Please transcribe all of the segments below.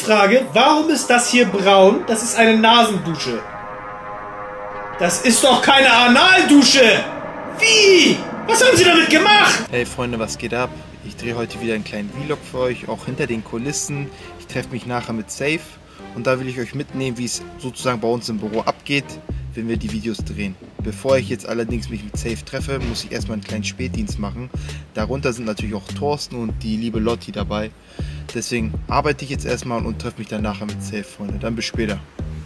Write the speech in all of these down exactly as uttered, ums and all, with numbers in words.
Frage, warum ist das hier braun? Das ist eine Nasendusche. Das ist doch keine Analdusche! Wie? Was haben Sie damit gemacht? Hey Freunde, was geht ab? Ich drehe heute wieder einen kleinen Vlog für euch, auch hinter den Kulissen. Ich treffe mich nachher mit Safe und da will ich euch mitnehmen, wie es sozusagen bei uns im Büro abgeht, wenn wir die Videos drehen. Bevor ich jetzt allerdings mich mit Safe treffe, muss ich erstmal einen kleinen Spätdienst machen. Darunter sind natürlich auch Thorsten und die liebe Lotti dabei. Deswegen arbeite ich jetzt erstmal und treffe mich dann nachher mit Safe, Freunde. Dann bis später.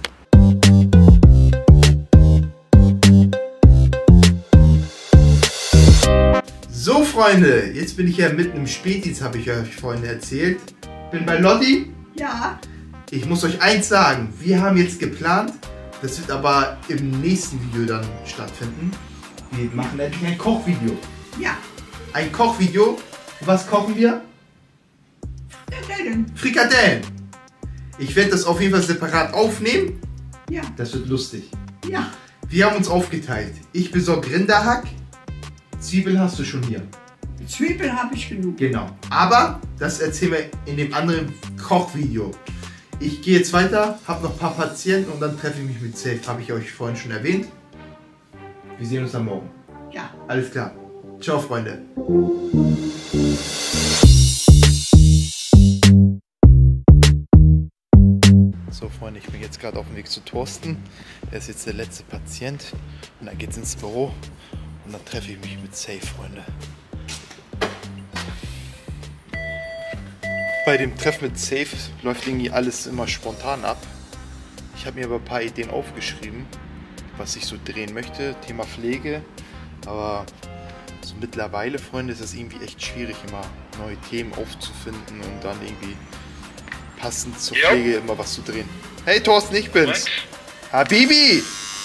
So Freunde, jetzt bin ich ja mitten im Spätdienst, habe ich euch vorhin erzählt. Bin bei Lotti. Ja. Ich muss euch eins sagen, wir haben jetzt geplant, das wird aber im nächsten Video dann stattfinden. Wir machen endlich ein Kochvideo. Ja. Ein Kochvideo. Was kochen wir? Frikadellen. Frikadellen. Ich werde das auf jeden Fall separat aufnehmen. Ja. Das wird lustig. Ja. Wir haben uns aufgeteilt. Ich besorge Rinderhack. Zwiebeln hast du schon hier. Zwiebeln habe ich genug. Genau. Aber das erzählen wir in dem anderen Kochvideo. Ich gehe jetzt weiter, habe noch ein paar Patienten und dann treffe ich mich mit Safe. Habe ich euch vorhin schon erwähnt. Wir sehen uns dann morgen. Ja. Alles klar. Ciao, Freunde. So, Freunde, ich bin jetzt gerade auf dem Weg zu Thorsten. Er ist jetzt der letzte Patient. Und dann geht es ins Büro. Und dann treffe ich mich mit Safe, Freunde. Bei dem Treffen mit Safe läuft irgendwie alles immer spontan ab. Ich habe mir aber ein paar Ideen aufgeschrieben, was ich so drehen möchte. Thema Pflege. Aber so mittlerweile, Freunde, ist es irgendwie echt schwierig, immer neue Themen aufzufinden und dann irgendwie passend zur Ja. Pflege immer was zu drehen. Hey Thorsten, ich bin's. Habibi!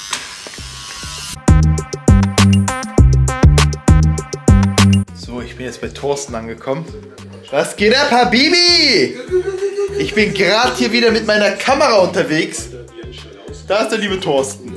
So, ich bin jetzt bei Thorsten angekommen. Was geht ab, Habibi? Ich bin gerade hier wieder mit meiner Kamera unterwegs. Da ist der liebe Thorsten.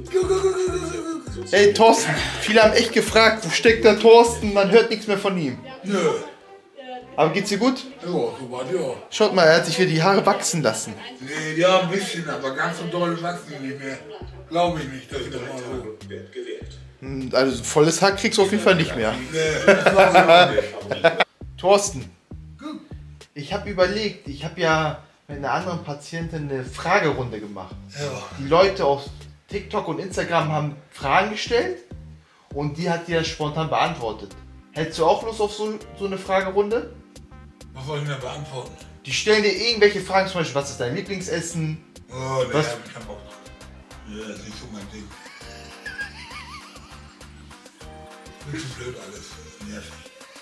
Hey Thorsten, viele haben echt gefragt, wo steckt der Thorsten? Man hört nichts mehr von ihm. Nö. Aber geht's dir gut? Ja, so war ja. Schaut mal, er hat sich wieder die Haare wachsen lassen. Nee, ja, ein bisschen, aber ganz so doll wachsen die nicht mehr. Glaube ich nicht, dass ich das mal so. Also ein volles Haar kriegst du auf jeden Fall nicht mehr. Nee, das glaube ich nicht. Thorsten, ich habe überlegt, ich habe ja mit einer anderen Patientin eine Fragerunde gemacht. Ja. Die Leute auf TikTok und Instagram haben Fragen gestellt und die hat die ja spontan beantwortet. Hättest du auch Lust auf so, so eine Fragerunde? Was soll ich mir beantworten? Die stellen dir irgendwelche Fragen, zum Beispiel, was ist dein Lieblingsessen? Oh, nee, Was? hab ich keinen Bock drauf. Nee, das ist nicht so mein Ding. Bisschen blöd alles. Nervig.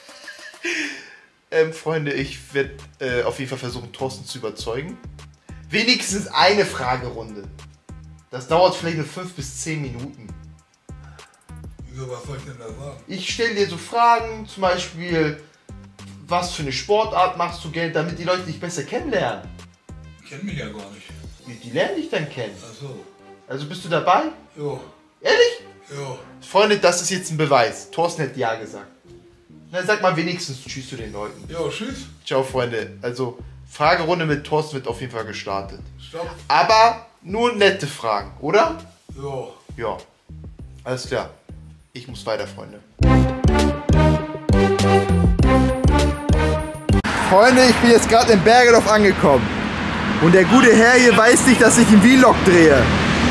Ähm, Freunde, ich werde äh, auf jeden Fall versuchen, Thorsten zu überzeugen. Wenigstens eine Fragerunde. Das dauert vielleicht nur fünf bis zehn Minuten. Wieso, was soll ich denn da sagen? Ich stelle dir so Fragen, zum Beispiel, was für eine Sportart machst du gerne, damit die Leute dich besser kennenlernen. Die kennen mich ja gar nicht. Die, die lernen dich dann kennen. Ach so. Also bist du dabei? Jo. Ehrlich? Jo. Freunde, das ist jetzt ein Beweis. Thorsten hat ja gesagt. Dann sag mal wenigstens Tschüss zu den Leuten. Jo, tschüss. Ciao, Freunde. Also, Fragerunde mit Thorsten wird auf jeden Fall gestartet. Stopp. Aber nur nette Fragen, oder? Jo. Ja. Alles klar. Ich muss weiter, Freunde. Freunde, ich bin jetzt gerade in Bergedorf angekommen. Und der gute Herr hier weiß nicht, dass ich einen Vlog drehe.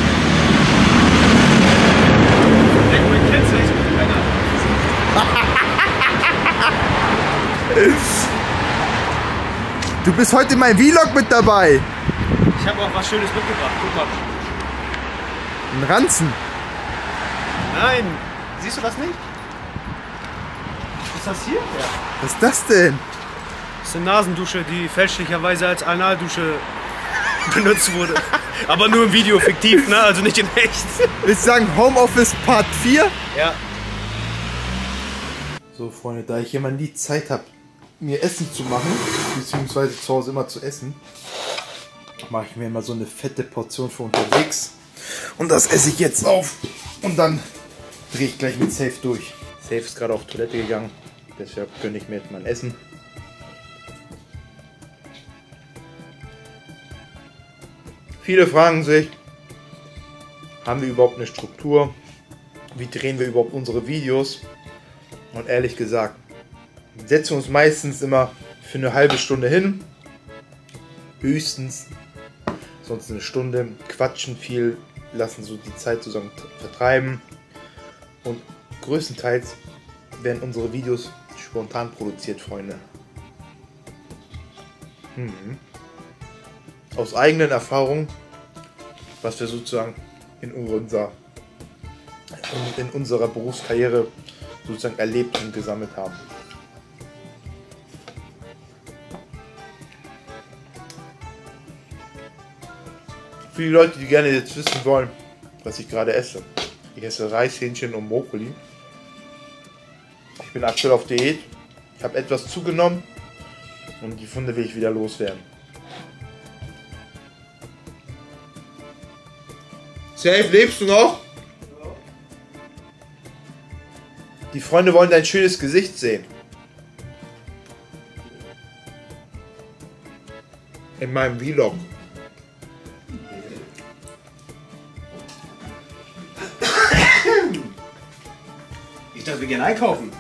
Du bist heute in meinem Vlog mit dabei. Ich habe auch was Schönes mitgebracht. Guck mal. Ein Ranzen. Nein. Siehst du das nicht? Was ist das hier? Ja. Was ist das denn? Das ist eine Nasendusche, die fälschlicherweise als Analdusche benutzt wurde. Aber nur im Video fiktiv, ne? Also nicht in echt. Willst du sagen Homeoffice Part vier? Ja. So Freunde, da ich immer nie Zeit habe, mir Essen zu machen, beziehungsweise zu Hause immer zu essen, mache ich mir immer so eine fette Portion für unterwegs. Und das esse ich jetzt auf. Und dann drehe ich gleich mit Safe durch. Safe ist gerade auf Toilette gegangen, deshalb gönne ich mir jetzt mein Essen. Viele fragen sich, haben wir überhaupt eine Struktur? Wie drehen wir überhaupt unsere Videos? Und ehrlich gesagt, wir setzen uns meistens immer für eine halbe Stunde hin. Höchstens. Sonst eine Stunde. Quatschen viel. Lassen so die Zeit zusammen vertreiben. Und größtenteils werden unsere Videos spontan produziert, Freunde. Mhm. Aus eigenen Erfahrungen, was wir sozusagen in unserer, in unserer Berufskarriere sozusagen erlebt und gesammelt haben. Viele Leute, die gerne jetzt wissen wollen, was ich gerade esse. Ich esse Reis, Hähnchen und Brokkoli. Ich bin aktuell auf Diät. Ich habe etwas zugenommen und die Funde will ich wieder loswerden. Safe, lebst du noch? Die Freunde wollen dein schönes Gesicht sehen. In meinem Vlog. Ich dachte, wir gehen einkaufen.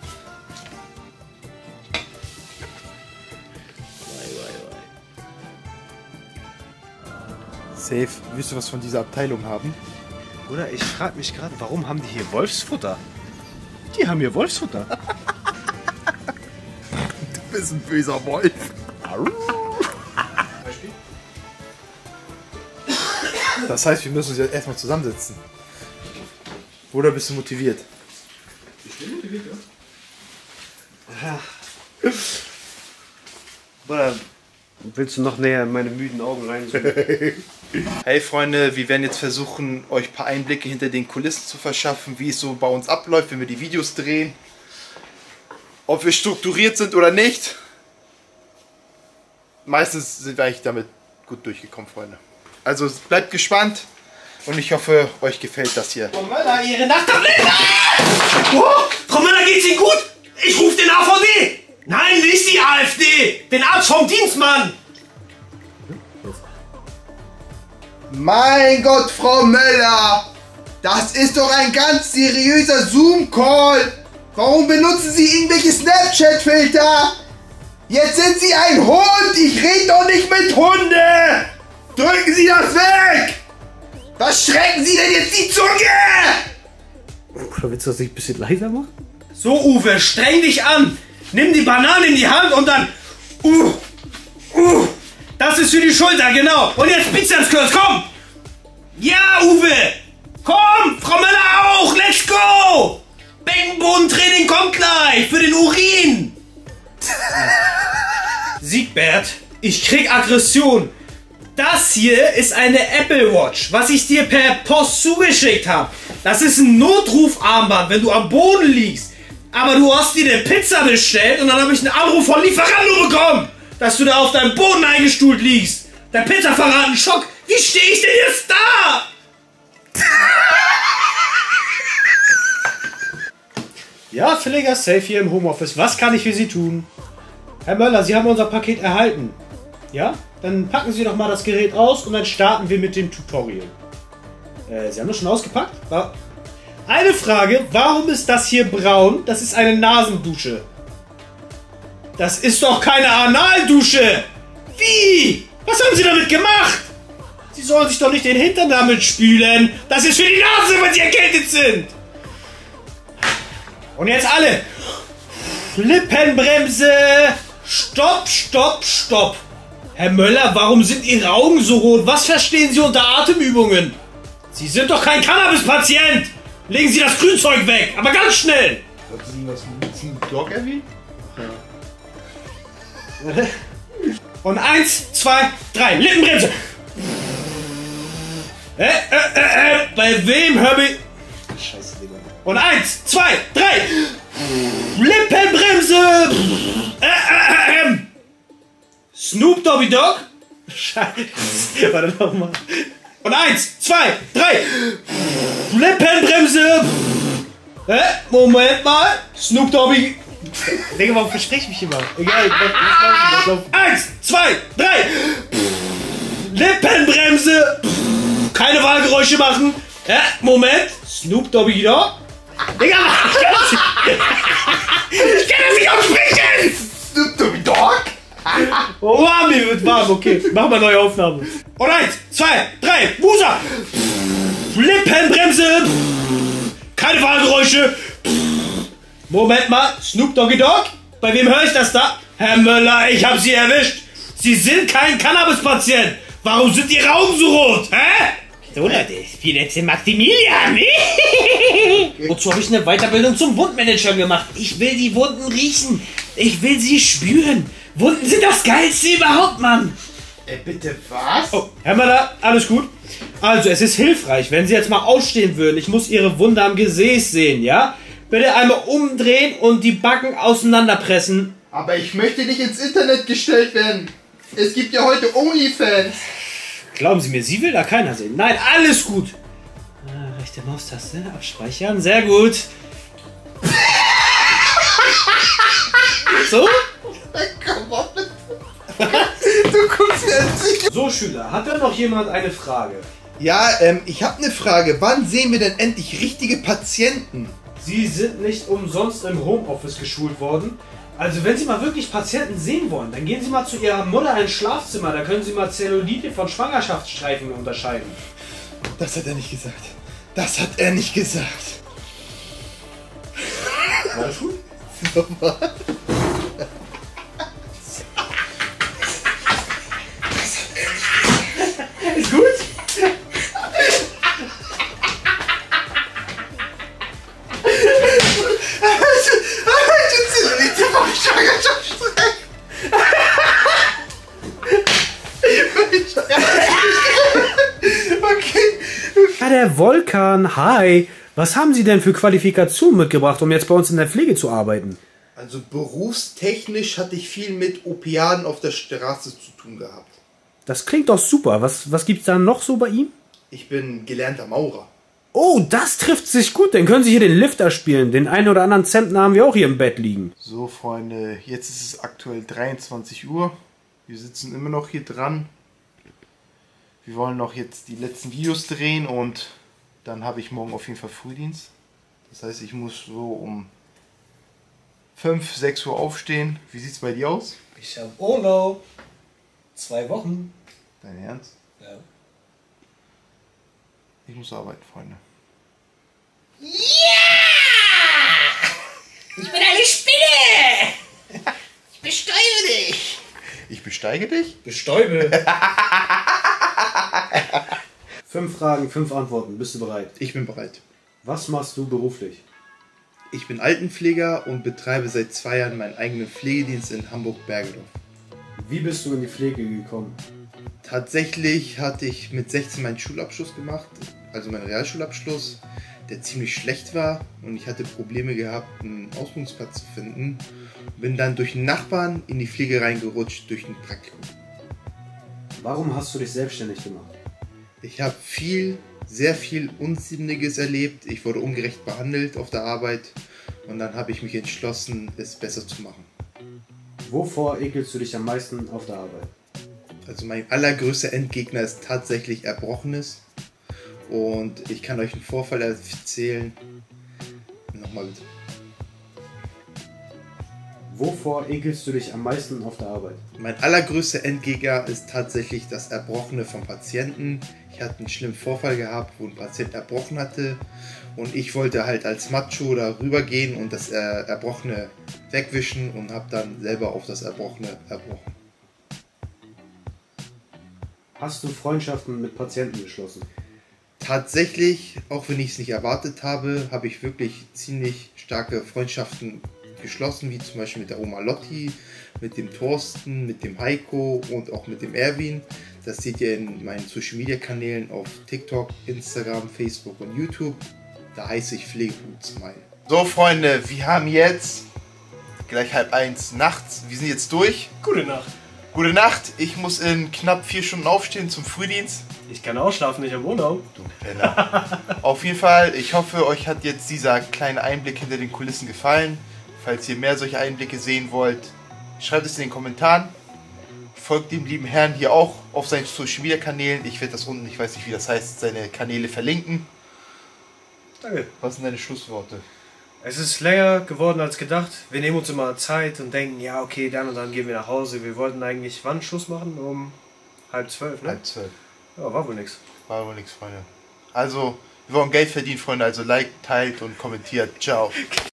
Safe, willst du was von dieser Abteilung haben? Oder ich frage mich gerade, warum haben die hier Wolfsfutter? Die haben hier Wolfsfutter. Du bist ein böser Wolf. Das heißt, wir müssen uns jetzt erstmal zusammensetzen. Oder bist du motiviert? Ich bin motiviert, ja. Oder willst du noch näher in meine müden Augen reinzoomen? Hey Freunde, wir werden jetzt versuchen, euch ein paar Einblicke hinter den Kulissen zu verschaffen, wie es so bei uns abläuft, wenn wir die Videos drehen. Ob wir strukturiert sind oder nicht. Meistens sind wir eigentlich damit gut durchgekommen, Freunde. Also bleibt gespannt und ich hoffe, euch gefällt das hier. Frau Möller, Ihre Nachtablette! Oh, Frau Möller, geht's Ihnen gut? Ich rufe den A V D! Nein, nicht die AfD! Den Arzt vom Dienstmann! Mein Gott, Frau Möller! Das ist doch ein ganz seriöser Zoom-Call! Warum benutzen Sie irgendwelche Snapchat-Filter? Jetzt sind Sie ein Hund! Ich rede doch nicht mit Hunde! Drücken Sie das weg! Was schrecken Sie denn jetzt die Zunge? Oder willst du das nicht ein bisschen leiser machen? So, Uwe, streng dich an! Nimm die Banane in die Hand und dann... Uh, uh, das ist für die Schulter, genau! Und jetzt Bizepskurs, komm! Ja, Uwe! Komm! Frau Möller auch! Let's go! Beckenbodentraining kommt gleich! Für den Urin! Siegbert, ich krieg Aggression. Das hier ist eine Apple Watch, was ich dir per Post zugeschickt habe. Das ist ein Notrufarmband, wenn du am Boden liegst. Aber du hast dir eine Pizza bestellt und dann habe ich einen Anruf von Lieferando bekommen, dass du da auf deinem Boden eingestuhlt liegst. Der Pizzafahrer hat einen Schock. Wie stehe ich denn jetzt da? Ja, Verleger Safe hier im Homeoffice. Was kann ich für Sie tun? Herr Möller, Sie haben unser Paket erhalten. Ja? Dann packen Sie doch mal das Gerät aus und dann starten wir mit dem Tutorial. Äh, Sie haben das schon ausgepackt? War Eine Frage, warum ist das hier braun? Das ist eine Nasendusche. Das ist doch keine Analdusche! Wie? Was haben Sie damit gemacht? Sie sollen sich doch nicht den Hintern damit spülen. Das ist für die Nase, wenn Sie erkältet sind. Und jetzt alle. Lippenbremse. Stopp, stopp, stopp. Herr Möller, warum sind Ihre Augen so rot? Was verstehen Sie unter Atemübungen? Sie sind doch kein Cannabis-Patient. Legen Sie das Grünzeug weg, aber ganz schnell. Haben Sie was mit Team Dog erwähnt? Ja. Und eins, zwei, drei. Lippenbremse. Äh, äh, äh, äh. Bei wem hör ich... Scheiße, Digga. Und eins, zwei, drei. Lippenbremse. Äh, äh, äh. Snoop Doggy Dogg. Scheiße. Warte nochmal. Und eins, zwei, drei. Lippenbremse. Äh, Moment mal. Snoop Doggy. Digga, warum verspreche ich mich immer? Egal, ich lauf, ich lauf, ich lauf. Eins, zwei, drei. Lippenbremse. Bremse. Pff, keine Wahlgeräusche machen. Äh, Moment. Snoop Doggy Dogg. Digga, ich kann das nicht. Ich kann das nicht aussprechen. Snoop Doggy Dogg? Oh Mann, mir wird warm. Okay, machen wir neue Aufnahmen. Und eins, zwei, drei, Busa. Lippenbremse. Keine Wahlgeräusche. Moment mal, Snoop Doggy Dogg? Bei wem höre ich das da? Herr Möller, ich habe Sie erwischt. Sie sind kein Cannabis-Patient. Warum sind Ihre Augen so rot? Hä? So Leute, ich bin jetzt der Maximilian. Wozu habe ich eine Weiterbildung zum Wundmanager gemacht? Ich will die Wunden riechen. Ich will sie spüren. Wunden sind das Geilste überhaupt, Mann. Äh, bitte was? Oh, Herr Möller, alles gut? Also, es ist hilfreich, wenn Sie jetzt mal ausstehen würden. Ich muss Ihre Wunde am Gesäß sehen, ja? Bitte einmal umdrehen und die Backen auseinanderpressen. Aber ich möchte nicht ins Internet gestellt werden. Es gibt ja heute OnlyFans. Glauben Sie mir, Sie will da keiner sehen. Nein, alles gut. Ah, rechte Maustaste, abspeichern, sehr gut. So? Du guckst jetzt. So, Schüler, hat da noch jemand eine Frage? Ja, ähm, ich habe eine Frage. Wann sehen wir denn endlich richtige Patienten? Sie sind nicht umsonst im Homeoffice geschult worden. Also wenn Sie mal wirklich Patienten sehen wollen, dann gehen Sie mal zu Ihrer Mutter ins Schlafzimmer. Da können Sie mal Zellulite von Schwangerschaftsstreifen unterscheiden. Das hat er nicht gesagt. Das hat er nicht gesagt. War das gut? Nochmal. Ist gut? Ja, der Volkan, hi. Was haben Sie denn für Qualifikationen mitgebracht, um jetzt bei uns in der Pflege zu arbeiten? Also berufstechnisch hatte ich viel mit Opiaten auf der Straße zu tun gehabt. Das klingt doch super. Was, was gibt's da noch so bei ihm? Ich bin gelernter Maurer. Oh, das trifft sich gut. Dann können Sie hier den Lifter spielen. Den einen oder anderen Zentner haben wir auch hier im Bett liegen. So, Freunde, jetzt ist es aktuell dreiundzwanzig Uhr. Wir sitzen immer noch hier dran. Wir wollen noch jetzt die letzten Videos drehen und dann habe ich morgen auf jeden Fall Frühdienst. Das heißt, ich muss so um fünf, sechs Uhr aufstehen. Wie sieht es bei dir aus? Ich habe Urlaub. Zwei Wochen. Dein Ernst? Ja. Ich muss arbeiten, Freunde. Ja! Ich bin eine Spinne! Ich bestäube dich! Ich besteige dich? Bestäube. Fünf Fragen, fünf Antworten. Bist du bereit? Ich bin bereit. Was machst du beruflich? Ich bin Altenpfleger und betreibe seit zwei Jahren meinen eigenen Pflegedienst in Hamburg-Bergedorf. Wie bist du in die Pflege gekommen? Tatsächlich hatte ich mit sechzehn meinen Schulabschluss gemacht, also meinen Realschulabschluss, der ziemlich schlecht war und ich hatte Probleme gehabt, einen Ausbildungsplatz zu finden. Bin dann durch einen Nachbarn in die Pflege reingerutscht durch ein Praktikum. Warum hast du dich selbstständig gemacht? Ich habe viel, sehr viel Unsinniges erlebt. Ich wurde ungerecht behandelt auf der Arbeit und dann habe ich mich entschlossen, es besser zu machen. Wovor ekelst du dich am meisten auf der Arbeit? Also mein allergrößter Endgegner ist tatsächlich Erbrochenes. Und ich kann euch einen Vorfall erzählen. Nochmal bitte. Wovor ekelst du dich am meisten auf der Arbeit? Mein allergrößter Endgegner ist tatsächlich das Erbrochene vom Patienten. Ich hatte einen schlimmen Vorfall gehabt, wo ein Patient erbrochen hatte. Und ich wollte halt als Macho da rübergehen und das Erbrochene wegwischen und habe dann selber auf das Erbrochene erbrochen. Hast du Freundschaften mit Patienten geschlossen? Tatsächlich, auch wenn ich es nicht erwartet habe, habe ich wirklich ziemlich starke Freundschaften geschlossen, wie zum Beispiel mit der Oma Lotti, mit dem Thorsten, mit dem Heiko und auch mit dem Erwin. Das seht ihr in meinen Social Media Kanälen auf TikTok, Instagram, Facebook und YouTube. Da heiße ich Pflegepunkt Smile. So Freunde, wir haben jetzt gleich halb eins nachts. Wir sind jetzt durch. Gute Nacht. Gute Nacht. Ich muss in knapp vier Stunden aufstehen zum Frühdienst. Ich kann ausschlafen, ich habe Urlaub. Du Penner. Auf jeden Fall, ich hoffe, euch hat jetzt dieser kleine Einblick hinter den Kulissen gefallen. Falls ihr mehr solche Einblicke sehen wollt, schreibt es in den Kommentaren. folgt dem lieben Herrn hier auch auf seinen Social Media Kanälen. Ich werde das unten, ich weiß nicht wie das heißt, seine Kanäle verlinken. Danke. Was sind deine Schlussworte? Es ist länger geworden als gedacht. Wir nehmen uns immer Zeit und denken, ja okay, dann und dann gehen wir nach Hause. Wir wollten eigentlich wann Schluss machen? Um halb zwölf, ne? Halb zwölf. Ja, war wohl nix. War wohl nichts, Freunde. Also, wir wollen Geld verdienen, Freunde. Also, liked, teilt und kommentiert. Ciao.